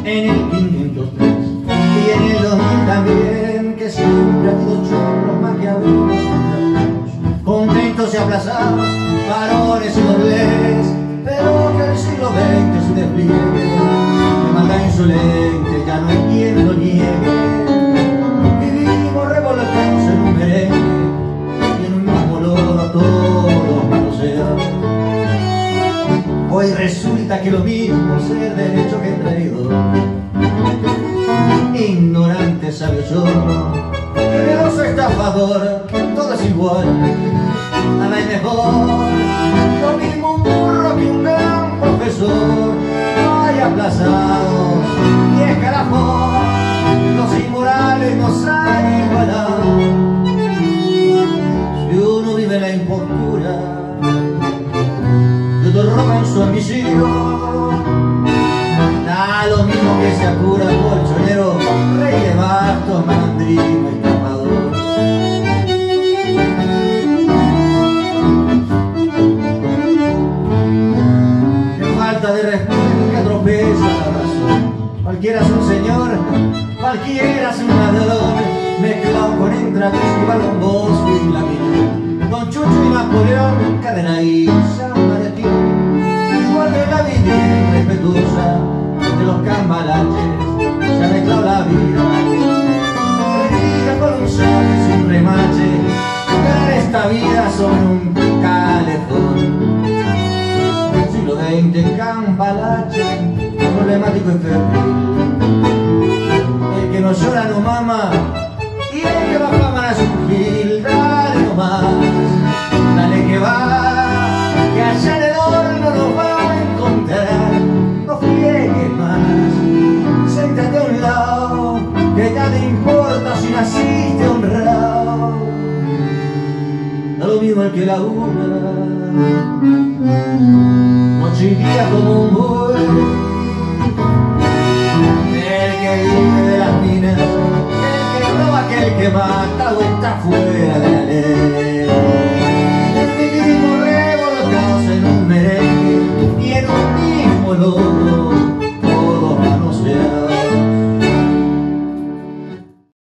en el 503 y en el 2000 también, que siempre ha habido chorros maquiavélicos, contentos y aplazados, varones y dobles, pero que el siglo XX es un despliegue de maldad insolente, ya no hay quien lo niegue. Vivimos revolcados en un merengue y en un mismo lodo todos manoseados. Hoy resulta que lo mismo ser derecho que traidor, ignorante, sabio sordo, generoso estafador, todo es igual, nada es mejor, lo mismo un burro que un gran profesor. No hay aplazados ni escalafón, los inmorales nos han igualado. Si uno vive en la impostura y otro roba en su ambición, da lo mismo que sea cura, colchonero, rey de bastos, malandrino y tapador. Qué falta de respeto que atropella la razón. Cualquiera es un señor, cualquiera es un ladrón, mezclado con Entravís y Balón Bosco y la Millón, Don Chucho y Napoleón, Cadena y San Martín. Igual de la vida irrespetuosa de los cambalaches, se ha mezclado la vida, herida con un sol sin remache, ganar esta vida sobre un calefón. Siglo XX, cambalache, problemático y febril, el que no llora no mama y el que va a fama es un gil. Dale nomás, dale que va, que allá en el horno nos va a encontrar. No friegues más, siéntate a un lado, que ya te importa si naciste honrado. Da lo mismo el que labura noche y día como un buey, el que vive de las minas, el que roba, aquel que mata o está fuera de la ley.